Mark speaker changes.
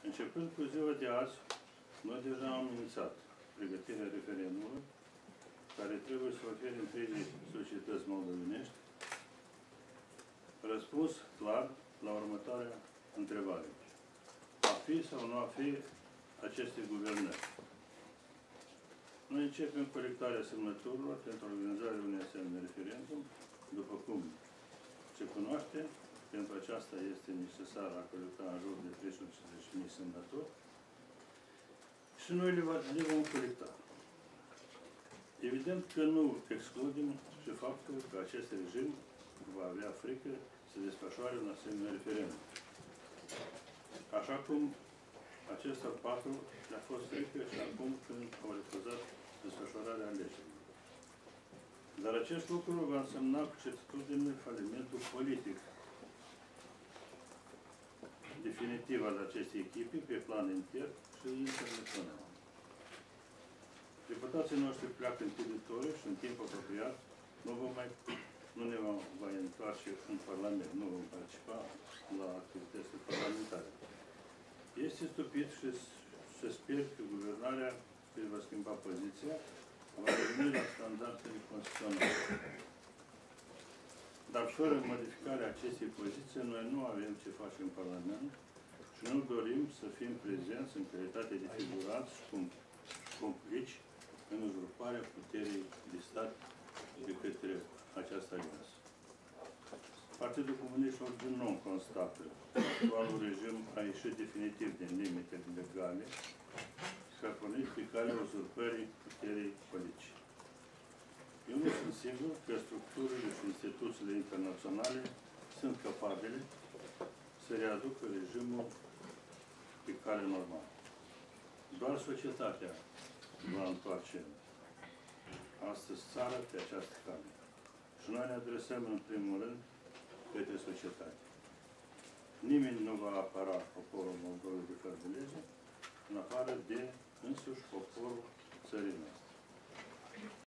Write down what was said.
Speaker 1: Începând cu ziua de azi, noi deja am inițiat pregătirea referendumului, care trebuie să ofere întregii societăți moldovenești răspuns clar la următoarea întrebare. A fi sau nu a fi aceste guvernări? Noi începem colectarea semnăturilor pentru organizarea unui asemenea referendum, după cum se cunoaște. Pentru aceasta este necesar a colecta în jur de 350.000 semnături și noi le vom colecta. Evident că nu excludem și faptul că acest regim va avea frică să desfășoare un asemenea referendum. Așa cum acestor patru le-a fost frică și acum când au refuzat desfășurarea alegerilor. Dar acest lucru va însemna cu certitudine falimentul politic definitiv al acestei echipe pe plan intern și internațional. Deputații noștri pleacă în teritoriu și în timp apropiat nu ne vom mai întoarce în Parlament, nu vom participa la activitățile parlamentare. Este stupid și sper că guvernarea își va schimba poziția, va reveni la standardele constituționale. Dar fără modificarea acestei poziții, noi nu avem ce face în Parlament și nu dorim să fim prezenți în calitate de figurați și complici în uzurparea puterii de stat de către această alianță. Partidul Comuniștilor din nou constată că actualul regim a ieșit definitiv din limitele legale și a pornit pe calea uzurpării puterii politice. Eu nu sunt sigur că structurile și instituțiile internaționale sunt capabile să readucă regimul pe cale normală. Doar societatea va întoarce astăzi țara pe această cale. Și noi ne adresăm în primul rând către societate. Nimeni nu va apăra poporul Moldovei de fără de lege, în afară de însuși poporul țării noastre.